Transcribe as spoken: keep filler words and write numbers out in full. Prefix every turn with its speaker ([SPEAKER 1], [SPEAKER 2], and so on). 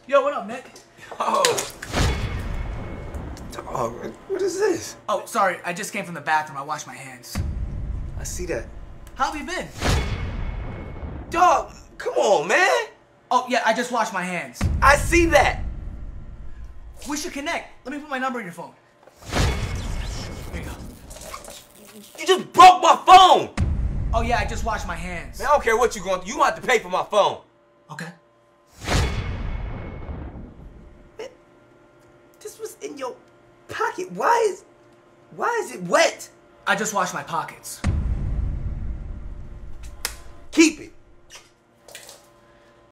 [SPEAKER 1] Yo, what up, Nick?
[SPEAKER 2] Oh. Dog, what is this?
[SPEAKER 1] Oh, sorry. I just came from the bathroom. I washed my hands.
[SPEAKER 2] I see that.
[SPEAKER 1] How have you been?
[SPEAKER 2] Dog, come on, man.
[SPEAKER 1] Oh, yeah, I just washed my hands.
[SPEAKER 2] I see that.
[SPEAKER 1] We should connect. Let me put my number in your phone. Here you go.
[SPEAKER 2] You just broke my phone.
[SPEAKER 1] Oh, yeah, I just washed my hands.
[SPEAKER 2] Man, I don't care what you're going through. You want to pay for my phone.
[SPEAKER 1] Okay.
[SPEAKER 2] Man, this was in your pocket. Why is, why is it wet?
[SPEAKER 1] I just washed my pockets.